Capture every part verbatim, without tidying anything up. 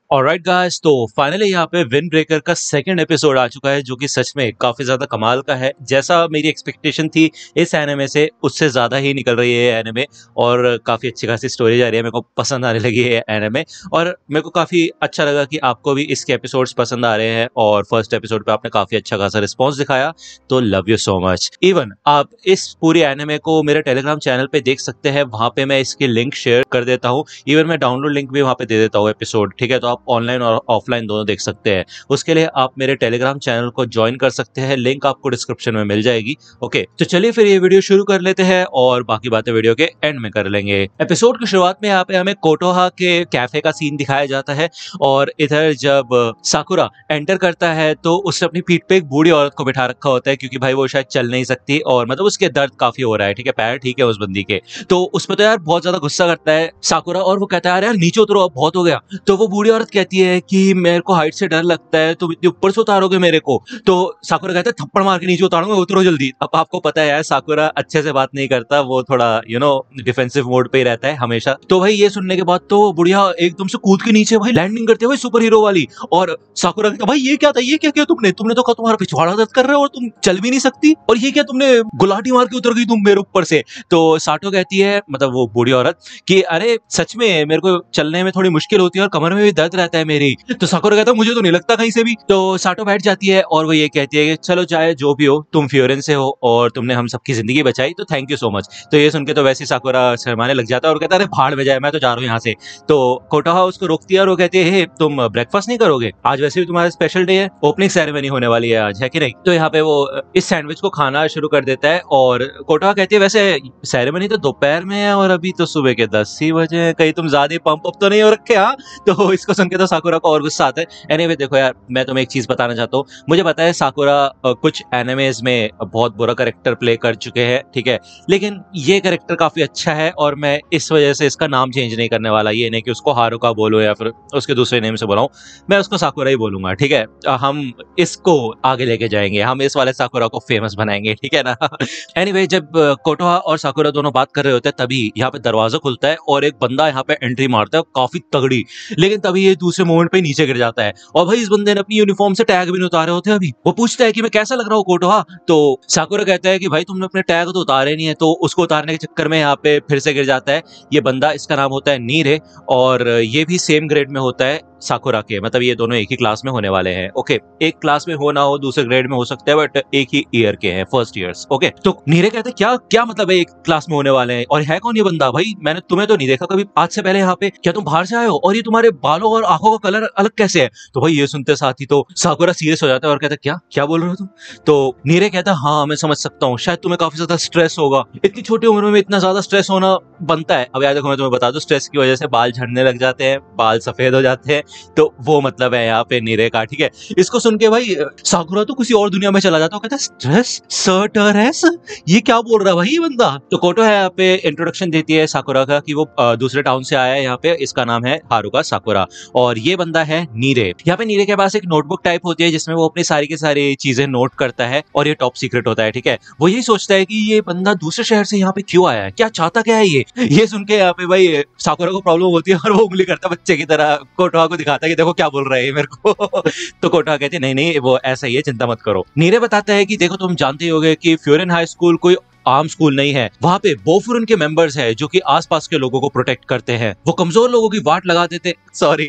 Alright guys, तो finally यहाँ पे विंड ब्रेकर का सेकंड एपिसोड आ चुका है, जो कि सच में काफी ज्यादा कमाल का है। जैसा मेरी एक्सपेक्टेशन थी इस एनिमे से, उससे ज्यादा ही निकल रही है ये एनिमे। और काफी अच्छी खासी स्टोरी जा रही है, मेरे को पसंद आने लगी है एनिमे। और मेरे को काफी अच्छा लगा कि आपको भी इसके एपिसोड्स पसंद आ रहे हैं, और फर्स्ट एपिसोड पे आपने काफी अच्छा खासा रिस्पॉन्स दिखाया, तो love you so much. Even आप इस पूरी एनिमे को मेरे टेलीग्राम चैनल पे देख सकते हैं, वहां पे मैं इसकी लिंक शेयर कर देता हूँ। इवन मैं डाउनलोड लिंक भी वहां पे दे देता हूँ एपिसोड, ठीक है? तो आप ऑनलाइन और ऑफलाइन दोनों देख सकते हैं। उसके लिए आप मेरे टेलीग्राम चैनल को ज्वाइन कर सकते हैं, लिंक आपको डिस्क्रिप्शन में मिल जाएगी। ओके, तो चलिए फिर ये वीडियो शुरू कर लेते हैं और बाकी बातें वीडियो के एंड में कर लेंगे। एपिसोड की शुरुआत में यहाँ पे हमें कोटोहा के कैफे का सीन दिखाया जाता है, और इधर जब साकुरा एंटर करता है तो उसने अपनी पीठ पे एक बूढ़ी औरत को बिठा रखा होता है, क्योंकि भाई वो शायद चल नहीं सकती, और मतलब उसके दर्द काफी हो रहा है, ठीक है? पैर ठीक है उस बंदी के। तो उसमें तो यार बहुत ज्यादा गुस्सा करता है साकुरा, और वो कहता है यार नीचे उतरो, अब बहुत हो गया। तो वो बूढ़ी औरत कहती है कि मेरे को हाइट से डर लगता है, तुम इतने ऊपर से उतारोगे मेरे को? तो साकुरा कहता है थप्पड़ मार के नीचे उतारूंगा, उतरो जल्दी। अब आपको पता है यार, साकुरा अच्छे से बात नहीं करता, वो थोड़ा यू नो डिफेंसिव मोड पे ही रहता है हमेशा। तो भाई ये सुनने के बाद तो बुढ़िया एकदम से कूद के नीचे भाई लैंडिंग करते हुए सुपर हीरो वाली। और साकुरा कहता भाई ये क्या था, ये क्या किया तुमने? तुमने तो कहा तुम्हारा पिछवाड़ा दर्द कर रहा है और तुम चल भी नहीं सकती, और ये क्या तुमने गुलाटी मार के उतर गई तुम मेरे ऊपर से? तो साटो कहती है, मतलब वो बूढ़ी औरत, कि अरे सच में मेरे को चलने में थोड़ी मुश्किल होती है और कमर में भी दर्द रहता है मेरी। तो साकुरा कहता है मुझे तो नहीं लगता कहीं से भी। तो साटो बैठ जाती है और वो ये कहती है कि चलो चाहे जो भी हो, तुम फ्योरेन से हो और तुमने हम सबकी जिंदगी बचाई, तो थैंक यू सो मच। तो ये सुन के तो वैसे साकुरा शर्माने लग जाता है और कहता है अरे भाड़ में जाए, मैं तो जा रहा हूँ यहाँ से। तो कोटोहा उसको रोकती है और वो कहती है हे, तुम ब्रेकफास्ट नहीं करोगे? आज वैसे भी तुम्हारा स्पेशल डे है, ओपनिंग सेरेमनी होने वाली है आज, है कि नहीं? तो यहाँ पे वो इस सैंडविच को खाना शुरू कर देता है, और कोटोहा कहती है वैसे सेरेमनी तो दोपहर में है और अभी तो सुबह के दस ही बजे हैं, कहीं तुम ज्यादा पंप अप तो नहीं हो रखे? हाँ। तो इसको सुन के तो साकुरा को और गुस्सा आता है। एनीवे देखो यार, मैं तुम्हें एक चीज बताना चाहता हूँ। मुझे पता है साकुरा कुछ एनिमेज में बहुत बुरा कैरेक्टर प्ले कर चुके हैं, ठीक है? लेकिन ये कैरेक्टर काफी अच्छा है, और मैं इस वजह से इसका नाम चेंज नहीं करने वाला। ये नहीं कि उसको हारुका बोलो या फिर उसके दूसरे नेम से बोलाऊं, मैं उसको साकुरा ही बोलूंगा, ठीक है? हम इसको आगे लेके जाएंगे, हम इस वाले साकुरा को फेमस बनाएंगे, ठीक है ना? एनीवे जब कोटोहा और साकुरा दोनों बात कर रहे होते हैं, तभी यहाँ पे दरवाजा खुलता है और एक बंदा यहाँ पे एंट्री मारता है काफी तगड़ी। लेकिन तभी ये दूसरे मोमेंट पे नीचे गिर जाता है, और भाई इस बंदे ने अपनी यूनिफॉर्म से टैग भी नहीं उतारे होते अभी। वो पूछता है कि मैं कैसा लग रहा हूँ कोटोहा? तो साकुरा कहता है कि भाई तुमने अपने टैग तो उतारे नहीं है। तो उसको उतारने के चक्कर में यहाँ पे फिर से गिर जाता है ये बंदा। इसका नाम होता है नीरे, और ये भी सेम ग्रेड में होता है साकुरा के, मतलब ये दोनों एक ही क्लास में होने वाले हैं। ओके, एक क्लास में हो ना हो, दूसरे ग्रेड में हो सकते हैं, बट एक ही ईयर के हैं, फर्स्ट ईयर्स। ओके, तो नीरे कहते हैं क्या क्या मतलब है एक क्लास में होने वाले हैं? और है कौन ये बंदा? भाई मैंने तुम्हें तो नहीं देखा कभी आज से पहले यहाँ पे, क्या तुम बाहर से आए हो? और ये तुम्हारे बालों और आंखों का कलर अलग कैसे है? तो भाई ये सुनते साथ ही तो साकुरा सीरियस हो जाता है और कहता है क्या क्या बोल रहे हो तुम? तो नीरे कहता है हाँ मैं समझ सकता हूँ, शायद तुम्हें काफी ज्यादा स्ट्रेस होगा, इतनी छोटी उम्र में इतना ज्यादा स्ट्रेस होना बनता है। अब यार देखो मैं तुम्हें बता दूं, स्ट्रेस की वजह से बाल झड़ने लग जाते हैं, बाल सफेद हो जाते हैं, तो वो मतलब है यहाँ पे नीरे का, ठीक है? इसको सुन के भाई साकुरा तो किसी और दुनिया में चला जाता है, कहता है स्ट्रेस सर्टरेस, ये क्या बोल रहा है भाई ये बंदा? तो कोटो है यहाँ पे इंट्रोडक्शन देती है साकुरा का कि वो दूसरे टाउन से आया है यहाँ पे, इसका नाम है हारुका साकुरा, और ये बंदा है नीरे। यहाँ पे नीरे के पास एक नोटबुक टाइप होती है जिसमें वो अपनी सारी की सारी चीजें नोट करता है, और ये टॉप सीक्रेट होता है, ठीक है? वो यही सोचता है कि ये बंदा दूसरे शहर से यहाँ पे क्यों आया है, क्या चाहता क्या है ये? ये सुन के यहाँ पे भाई साकुरा को प्रॉब्लम होती है, और वो उंगली करता बच्चे की तरह कोटोहा को दिखाता है कि देखो क्या बोल रहा है मेरे को। तो कोटोहा कहते नहीं नहीं वो ऐसा ही है, चिंता मत करो। नीरे बताता है कि देखो तुम जानते ही होगे कि फ्योरेन हाई स्कूल कोई आम स्कूल नहीं है, वहां पे बोफुरन के मेंबर्स हैं जो कि आसपास के लोगों को प्रोटेक्ट करते हैं, वो कमजोर लोगों की वाट लगा देते सॉरी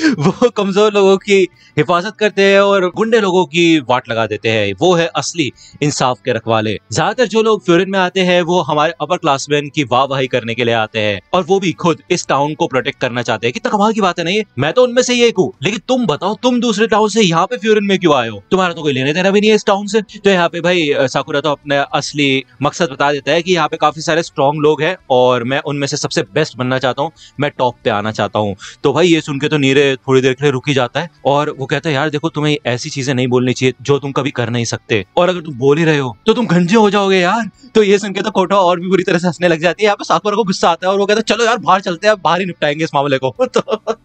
वो कमजोर लोगों की हिफाजत करते हैं और गुंडे लोगों की वाट लगा देते हैं। वो है असली इंसाफ के रखवाले। ज्यादातर जो लोग फ्योरेन में आते हैं वो हमारे अपर क्लासमैन की वाहवाही करने के लिए आते हैं, और वो भी खुद इस टाउन को प्रोटेक्ट करना चाहते हैं। कितना कमाल की बात है नहीं? मैं तो उनमें से ही एक हूँ, लेकिन तुम बताओ तुम दूसरे टाउन से यहाँ पे फ्योरेन में क्यों आए हो? तुम्हारा तो कोई लेने देना भी नहीं है इस टाउन से। तो यहाँ पे भाई साकुरा तो अपने असली मकसद बता देता है कि यहाँ पे काफी सारे स्ट्रॉन्ग लोग हैं और मैं उनमें से सबसे बेस्ट बनना चाहता हूँ, मैं टॉप पे आना चाहता हूँ। तो भाई ये सुन के तो नीरे थोड़ी देर के लिए रुक ही जाता है, और वो कहता है यार देखो तुम्हें ऐसी चीजें नहीं बोलनी चाहिए जो तुम कभी कर नहीं सकते, और अगर तुम बोल ही रहे हो तो तुम गंजे हो जाओगे यार। तो ये सुन के तो कोटोहा और भी बुरी तरह से हंसने लग जाती है। यहाँ पे साकुरा को गुस्सा आता है और वो कहता है चलो यार बाहर चलते हैं, बाहर ही निपटाएंगे इस मामले को। तो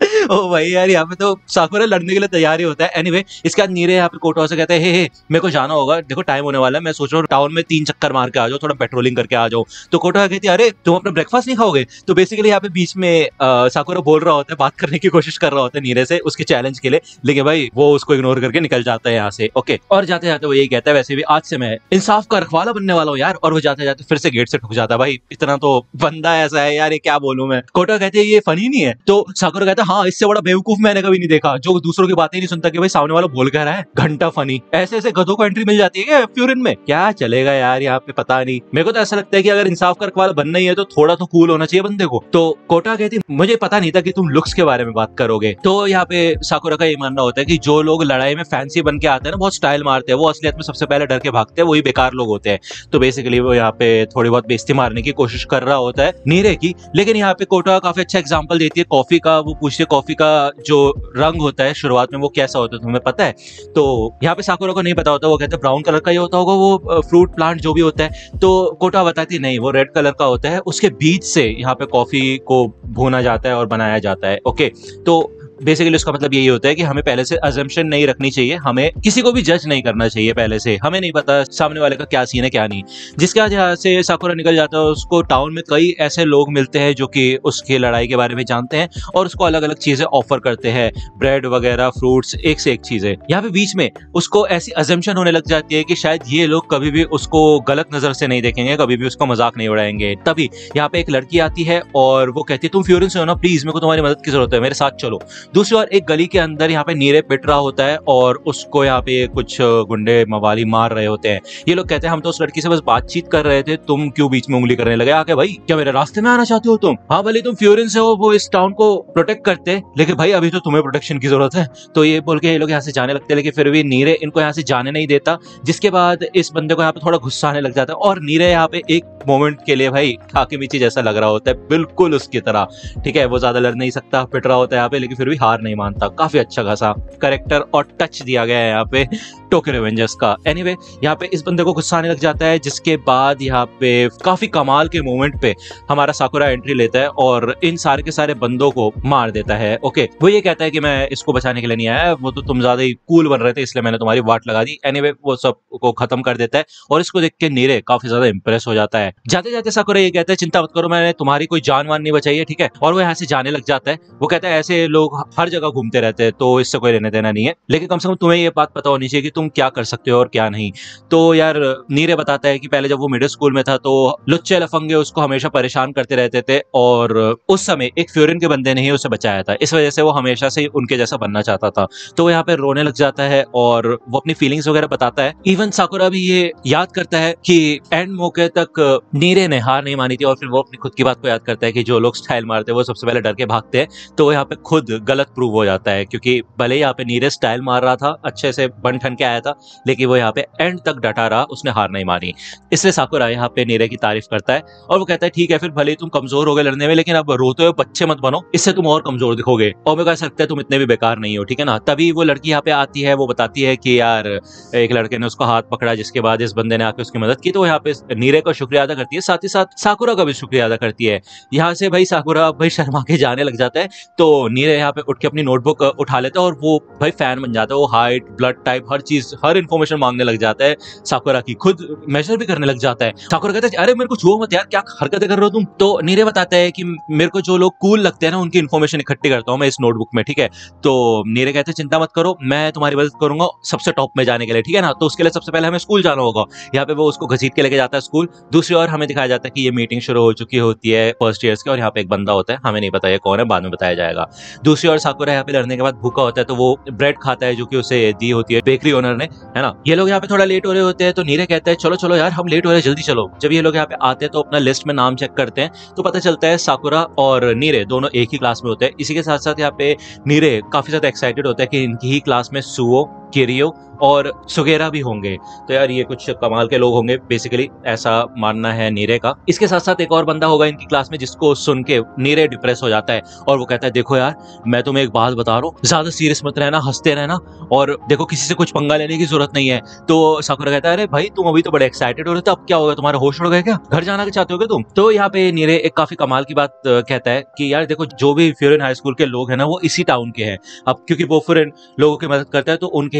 ओ भाई यार यहाँ पे तो साकुरा लड़ने के लिए तैयार ही होता है। एनीवे इसके बाद नीरे यहाँ पे कोटोहा से कहते हैं हे हे मेरे को जाना होगा, देखो टाइम होने वाला है, मैं सोच रहा हूँ टाउन में तीन चक्कर मार के आ जाओ, थोड़ा पेट्रोलिंग करके आ जाऊं। तो कोटा कहती है अरे तुम अपना ब्रेकफास्ट नहीं खाओगे। तो बेसिकली यहाँ पे बीच में साकुरा बोल रहा होता है, बात करने की कोशिश कर रहा होता है नीरे से उसके चैलेंज के लिए, लेकिन भाई वो उसको इग्नोर करके निकल जाता है यहाँ से। ओके, और जाते जाते वो यही कहता है वैसे भी आज से मैं इंसाफ का रखवाला बनने वाला हूँ यार, और वो जाते जाते फिर से गेट से ठुक जाता है। भाई इतना तो बंदा ऐसा है यार, ये क्या बोलूं मैं। कोटा कहते हैं ये फनी नहीं है, तो साकुरा कहता है हाँ इससे बड़ा बेवकूफ मैंने कभी नहीं देखा जो दूसरों की बातें नहीं सुनता कि भाई सामने वाला बोल कह रहा है, घंटा फनी। ऐसे ऐसे गधों को एंट्री मिल जाती है क्या फ्यूरिन में, क्या चलेगा यार यहाँ पे, पता नहीं। मेरे को तो ऐसा लगता है कि अगर इंसाफ का रखवाला बनना ही है तो थोड़ा तो कूल होना चाहिए बंदे को। तो कोटा कहती मुझे पता नहीं था कि तुम लुक्स के बारे में बात करोगे। तो यहाँ पे साकुरा का ये मानना होता है कि जो लोग लड़ाई में फैंसी बन के आते हैं ना, बहुत स्टाइल मारते हैं, वो असलियत में सबसे पहले डर के भागते हैं, वही बेकार लोग होते हैं। तो बेसिकली वो यहाँ पे थोड़ी बहुत बेइज्जती मारने की कोशिश कर रहा होता है नीरे की। लेकिन यहाँ पे कोटा काफी अच्छा एग्जांपल देती है कॉफी का। वो पूछती है कॉफी का जो रंग होता है शुरुआत में वो कैसा होता है, तुम्हें पता है? तो यहाँ पे साकुरा को नहीं पता होता, वो कहते हैं ब्राउन कलर का ही होता होगा वो फ्रूट प्लांट जो भी होता है। तो कोटा बताती नहीं, वो रेड कलर का होता है, उसके बीज से यहाँ पे कॉफी को भूना जाता है और बनाया जाता है। ओके, तो बेसिकली उसका मतलब यही होता है कि हमें पहले से अजम्पशन नहीं रखनी चाहिए, हमें किसी को भी जज नहीं करना चाहिए पहले से। हमें नहीं पता सामने वाले का क्या सीन है क्या नहीं। जिसके बाद यहाँ से साकुरा निकल जाता है, उसको टाउन में कई ऐसे लोग मिलते हैं जो कि उसकी लड़ाई के बारे में जानते हैं और उसको अलग अलग चीजें ऑफर करते हैं, ब्रेड वगैरह, फ्रूट्स, एक से एक चीजें। यहाँ पे बीच में उसको ऐसी अजम्पशन होने लग जाती है कि शायद ये लोग कभी भी उसको गलत नजर से नहीं देखेंगे, कभी भी उसका मजाक नहीं उड़ाएंगे। तभी यहाँ पे एक लड़की आती है और वो कहती है तुम फ्यूरिन से हो ना, प्लीज मेरे को तुम्हारी मदद की जरूरत है, मेरे साथ चलो। दूसरी ओर एक गली के अंदर यहाँ पे नीरे पिट रहा होता है और उसको यहाँ पे कुछ गुंडे मवाली मार रहे होते हैं। ये लोग कहते हैं हम तो उस लड़की से बस बातचीत कर रहे थे, तुम क्यों बीच में उंगली करने लगे आके? भाई क्या मेरे रास्ते में आना चाहते हो तुम? हाँ भले तुम फ्यूरिन से हो, वो इस टाउन को प्रोटेक्ट करते, लेकिन भाई अभी तो तुम्हें प्रोटेक्शन की जरूरत है। तो ये बोल के ये लोग यहाँ से जाने लगते हैं, लेकिन फिर भी नीरे इनको यहाँ से जाने नहीं देता। जिसके बाद इस बंदे को यहाँ पे थोड़ा गुस्सा आने लग जाता है और नीरे यहाँ पे एक मोमेंट के लिए भाई ठाके मीची जैसा लग रहा होता है, बिल्कुल उसकी तरह। ठीक है, वो ज्यादा लड़ नहीं सकता, पिट रहा होता है यहाँ पे, लेकिन फिर भी हार नहीं मानता। काफी अच्छा खासा कैरेक्टर और टच दिया गया है यहाँ पे टोक्यो रिवेंजर्स का। एनीवे यहाँ पे इस बंदे को गुस्सा आने लग जाता है, जिसके बाद यहाँ पे काफी कमाल के मोमेंट पे हमारा साकुरा एंट्री लेता है और इन सारे के सारे बंदों को मार देता है। ओके, वो ये कहता है कि मैं इसको बचाने के लिए नहीं आया, वो तो तुम ज्यादा ही कूल बन रहे थे इसलिए मैंने तुम्हारी वाट लगा दी। एनीवे वो सब को खत्म कर देता है और इसको देख के नीरे काफी ज्यादा इंप्रेस हो जाता है। जाते जाते साकुरा ये कहता है चिंता मत करो, मैंने तुम्हारी कोई जान वान नहीं बचाई है, ठीक है। और वो यहाँ से जाने लग जाता है। वो कहता है ऐसे लोग हर जगह घूमते रहते हैं तो इससे कोई लेने देना नहीं है, लेकिन कम से कम तुम्हें ये बात पता होनी चाहिए कि तुम क्या कर सकते हो और क्या नहीं। तो यार नीरे बताता है कि पहले जब वो मिडिल स्कूल में था तो लुच्चे लफंगे उसको हमेशा परेशान करते रहते थे और उस समय एक फ्यूरिन के बंदे ने ही उसे बचाया था, इस वजह से वो हमेशा से उनके जैसा बनना चाहता था। तो वो यहाँ पे रोने लग जाता है और वो अपनी फीलिंग्स वगैरह बताता है। इवन साकुरा भी ये याद करता है कि एंड मौके तक नीरे ने हार नहीं मानी थी और फिर वो अपनी खुद की बात को याद करता है कि जो लोग स्टाइल मारते हैं वो सबसे पहले डर के भागते हैं। तो यहाँ पे खुद गलत प्रूव हो जाता है, क्योंकि भले यहाँ पे नीरे स्टाइल मार रहा था, अच्छे से बन ठन के आया था, लेकिन वो यहाँ पे एंड तक डटा रहा, उसने हार नहीं मानी। इसलिए साकुरा यहाँ पे नीरे की तारीफ करता है और वो कहता है ठीक है फिर भले तुम कमजोर हो गए लड़ने में, लेकिन अब रोते हुए बच्चे मत बनो, इससे तुम और कमजोर दिखोगे और मेरे को ऐसा लगता है तुम इतने भी बेकार नहीं हो, ठीक है ना। तभी वो लड़की यहाँ पे आती है, वो बताती है कि यार एक लड़के ने उसका हाथ पकड़ा, जिसके बाद इस बंदे ने आके उसकी मदद की। तो यहाँ पे नीरे का शुक्रिया अदा करती है, साथ ही साथ साकुरा का भी शुक्रिया अदा करती है। यहाँ से भाई साकुरा भाई शर्मा के जाने लग जाता है। तो नीरे यहाँ पे उठ के अपनी नोटबुक उठा लेता है और वो भाई फैन बन जाता है। वो हाइट, ब्लड टाइप, हर चीज, हर इन्फॉर्मेशन मांगने लग जाता है साकुरा की, खुद मेजर भी करने लग जाता है। साकुरा कहता है अरे मेरे को छुओ मत यार, क्या हरकतें कर रहे हो तुम। तो नीरे बताता है कि मेरे को जो लोग कूल लगते हैं ना उनकी इन्फॉर्मेशन इकट्ठी करता हूँ मैं इस नोटबुक में, ठीक है। तो नीरे कहते हैं चिंता मत करो, मैं तुम्हारी मदद करूंगा सबसे टॉप में जाने के लिए, ठीक है ना। तो उसके लिए सबसे पहले हमें स्कूल जाना होगा। यहाँ पे वो उसको घसीट के लेके जाता है स्कूल। दूसरी ओर हमें दिखाया जाता है कि ये मीटिंग शुरू हो चुकी होती है फर्स्ट ईयर्स की और यहाँ पे एक बंदा होता है, हमें नहीं पता ये कौन है, बाद में बताया जाएगा। दूसरी ओर साकुरा यहाँ पे लड़ने के बाद भूखा होता है तो वो ब्रेड खाता है जो कि उसे दी होती है बेकरी ओनर ने, है ना। ये लोग यहाँ पे थोड़ा लेट हो रहे होते हैं तो नीरे कहता है चलो चलो यार हम लेट हो रहे हैं, जल्दी चलो। जब ये लोग यहाँ पे आते हैं तो अपना लिस्ट में नाम चेक करते हैं तो पता चलता है साकुरा और नीरे दोनों एक ही क्लास में होते हैं। इसी के साथ साथ यहाँ पे नीरे काफी ज्यादा एक्साइटेड होता है कि इनकी ही क्लास में सुओ, किरियो और सुगेरा भी होंगे। तो यार ये कुछ कमाल के लोग होंगे, बेसिकली ऐसा मानना है नीरे का। इसके साथ साथ एक और बंदा होगा इनकी क्लास में जिसको सुन के नीरे डिप्रेस हो जाता है और वो कहता है देखो यार मैं तुम्हें एक बात बता रहा हूँ, ज्यादा सीरियस मत रहना, हंसते रहना और देखो किसी से कुछ पंगा लेने की जरूरत नहीं है। तो साकुरा कहता है अरे भाई तुम अभी तो बड़े एक्साइटेड हो रहे थे, अब क्या होगा, तुम्हारे होश उड़ गए क्या, घर जाना चाहते हो क्या तुम। तो यहाँ पे नीरे एक काफी कमाल की बात कहता है कि यार देखो जो भी फ्यूरिन हाई स्कूल के लोग हैं ना वो इसी टाउन के हैं। अब क्योंकि वो फ्यूरिन लोगों की मदद करता है तो उनके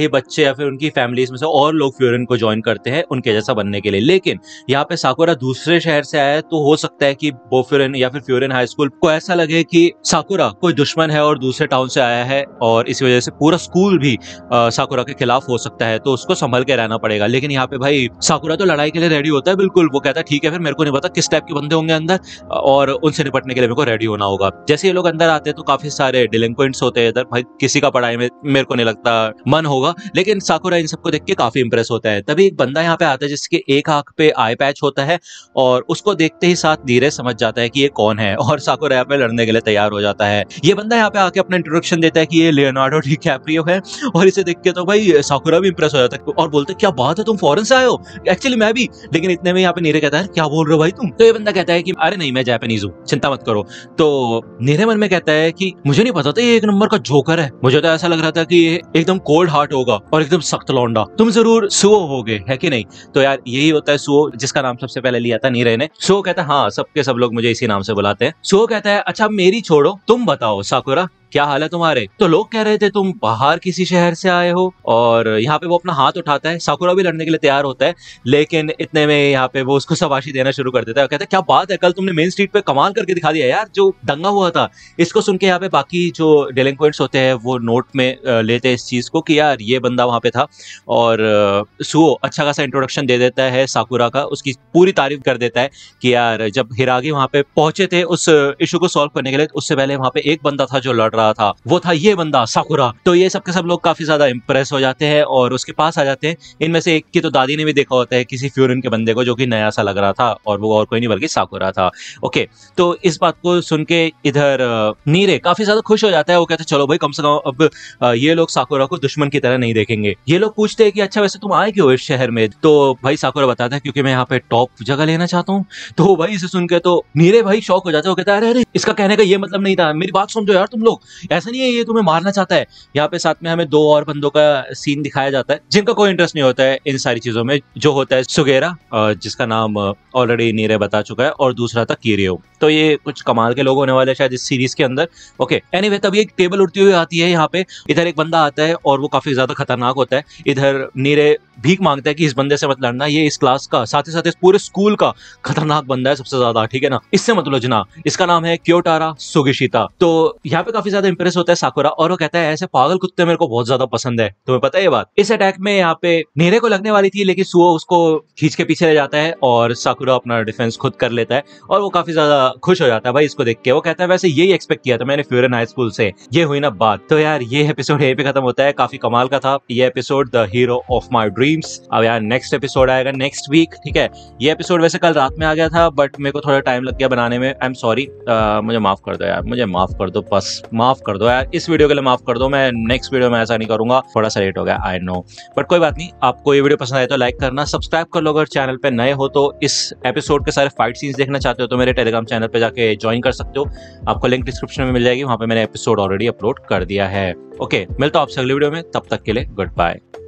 ही बच्चे या फिर उनकी फैमिलीज में से और लोग फ्यूरिन को ज्वाइन करते हैं उनके जैसा बनने के लिए। लेकिन यहाँ पे साकुरा दूसरे शहर से आया है, तो हो सकता है कि बोफ्यूरिन या फिर फ्यूरिन हाई स्कूल को ऐसा लगे कि साकुरा कोई दुश्मन है और दूसरे टाउन से आया है, और इसी वजह से पूरा स्कूल भी आ, साकुरा के खिलाफ हो सकता है, तो उसको संभल के रहना पड़ेगा। लेकिन यहाँ पे भाई साकुरा तो लड़ाई के लिए रेडी होता है बिल्कुल। वो कहता है ठीक है, फिर मेरे को नहीं पता किस टाइप के बंदे होंगे अंदर, और उनसे निपटने के लिए मेरे को रेडी होना होगा। जैसे ये लोग अंदर आते हैं तो काफी सारे डिलिंक्वेंट्स होते हैं इधर। भाई किसी का पढ़ाई में मेरे को नहीं लगता मन होगा, लेकिन साकुरा इन सबको देख के काफी इंप्रेस होता है। तभी एक बंदा यहाँ पे आता है जिसके एक आंख पे आई पैच होता है, और उसको देखते ही साथ धीरे समझ जाता है कि ये कौन है, और साकुरा यहाँ पे लड़ने के लिए तैयार हो जाता है। ये बंदा यहाँ पे आके अपना इंट्रोडक्शन देता है कि ये लियोनार्डो डिकैप्रियो है, और इसे देख के तो भाई साकुरा भी इंप्रेस हो जाता है और बोलते क्या बात है, तुम फॉरेन से आए हो? एक्चुअली मैं भी। लेकिन इतने में यहाँ पे नीरे कहता है क्या बोल रहे हो भाई तुम? तो ये बंदा कहता है कि अरे नहीं, मैं जापानीज हूँ, चिंता मत करो। तो नीरे मन में कहता है कि मुझे नहीं पता था ये एक नंबर का जोकर है, मुझे तो ऐसा लग रहा था कि ये एकदम कोल्ड हार्ट होगा और एकदम सख्त लौंडा, तुम जरूर सुओ होगे, है कि नहीं? तो यार यही होता है सुओ, जिसका नाम सबसे पहले लिया था नीरे ने। सुओ कहता है हाँ, सबके सब लोग मुझे इसी नाम से बुलाते हैं। सुओ कहता है अच्छा मेरी छोड़ो, तुम बताओ साकुरा क्या हाल है तुम्हारे? तो लोग कह रहे थे तुम बाहर किसी शहर से आए हो, और यहाँ पे वो अपना हाथ उठाता है। साकुरा भी लड़ने के लिए तैयार होता है, लेकिन इतने में यहाँ पे वो उसको शाबाशी देना शुरू कर देता है। कहता है क्या बात है, कल तुमने मेन स्ट्रीट पे कमाल करके दिखा दिया यार, जो दंगा हुआ था। इसको सुन के यहाँ पे बाकी जो डेलिंक्वेंट्स होते हैं वो नोट में लेते हैं इस चीज को कि यार ये बंदा वहां पे था, और सुओ अच्छा खासा इंट्रोडक्शन दे देता है साकुरा का, उसकी पूरी तारीफ कर देता है कि यार जब हिरागी वहां पे पहुंचे थे उस इशू को सॉल्व करने के लिए, उससे पहले वहां पे एक बंदा था जो लड़ रहा था, वो था ये बंदा साकुरा। तो ये सबके सब लोग काफी ज्यादा इंप्रेस हो जाते हैं और उसके पास आ जाते हैं। इनमें से एक की तो दादी ने भी देखा होता है किसी फ्यूरिन के बंदे को जो कि नया सा लग रहा था, और वो और कोई नहीं बल्कि साकुरा था। ओके, तो इस बात को सुन के इधर नीरे काफी ज्यादा खुश हो जाता है। वो कहते हैं चलो भाई कम से कम अब ये लोग साकुरा को दुश्मन की तरह नहीं देखेंगे। ये लोग पूछते हैं कि अच्छा वैसे तुम आए क्यों इस शहर में? तो भाई साकुरा बताता है क्योंकि मैं यहाँ पे टॉप जगह लेना चाहता हूँ। तो भाई इसे सुन के तो नीरे भाई शौक हो जाता है। वो कहता है अरे अरे इसका कहने का ये मतलब नहीं था, मेरी बात समझो यार तुम लोग, ऐसा नहीं है ये तुम्हें मारना चाहता है। यहाँ पे साथ में हमें दो और बंदों का सीन दिखाया जाता है जिनका कोई इंटरेस्ट नहीं होता है इन सारी चीजों में। जो होता है सुगेरा, जिसका नाम ऑलरेडी नीरे बता चुका है, और दूसरा था किरियो। तो ये कुछ कमाल के लोग होने वाले शायद इस सीरीज के अंदर। ओके, एनीवे तब एक टेबल उड़ती हुई आती है यहाँ पे। इधर एक बंदा आता है और वो काफी ज्यादा खतरनाक होता है। इधर नीरे भीख मांगता है कि इस बंदे से मत लड़ना, ये इस क्लास का साथ ही साथ इस पूरे स्कूल का खतरनाक बंदा है सबसे ज्यादा, ठीक है ना, इससे मत उलझना। इसका नाम है क्योटारा सुगिशिता। तो यहाँ पे काफी ज्यादा इंप्रेस होता है साकुरा, और वो कहता है ऐसे पागल कुत्ते मेरे को बहुत ज्यादा पसंद है, तुम्हें पता है ये बात? इस अटैक में यहाँ पे नीरे को लगने वाली थी, लेकिन सुओ उसको खींच के पीछे ले जाता है और साकुरा अपना डिफेंस खुद कर लेता है, और वो काफी ज्यादा खुश हो जाता है भाई इसको देख के। वो कहता है वैसे यही एक्सपेक्ट किया था मैंने फ्यूरिन हाई स्कूल से, ये हुई ना बात। तो यार ये एपिसोड यहीं पे खत्म होता है। काफी कमाल का था ये episode, the hero of my dreams. अब यार नेक्स्ट एपिसोड आएगा नेक्स्ट वीक, ठीक है। ये एपिसोड वैसे कल रात में आ गया था, बट मेरे को थोड़ा टाइम लग गया बनाने में, आई एम सॉरी, मुझे माफ कर दो यार, मुझे माफ कर दो, बस माफ कर दो यार, इस वीडियो के लिए माफ कर दो। मैं नेक्स्ट वीडियो में ऐसा नहीं करूंगा, थोड़ा सा लेट हो गया, आई नो, बट कोई बात नहीं। आपको ये वीडियो पसंद आए तो लाइक करना, सब्सक्राइब कर लो अगर चैनल पे नए हो तो। इस एपिसोड के सारे फाइट सीन्स देखना चाहते हो तो मेरे टेलीग्राम चैनल पे जाके ज्वाइन कर सकते हो, आपको लिंक डिस्क्रिप्शन में मिल जाएगी, वहां पे मैंने एपिसोड ऑलरेडी अपलोड कर दिया है। ओके, मिलता हूं आपसे अगली वीडियो में, तब तक के लिए गुड बाय।